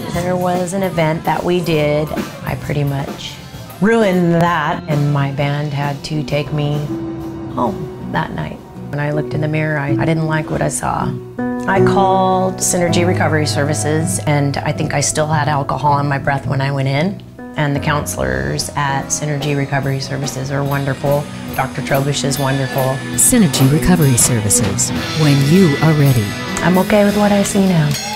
There was an event that we did. I pretty much ruined that, and my band had to take me home that night. When I looked in the mirror, I didn't like what I saw. I called Synergy Recovery Services, and I think I still had alcohol in my breath when I went in. And the counselors at Synergy Recovery Services are wonderful. Dr. Trobish is wonderful. Synergy Recovery Services, when you are ready. I'm okay with what I see now.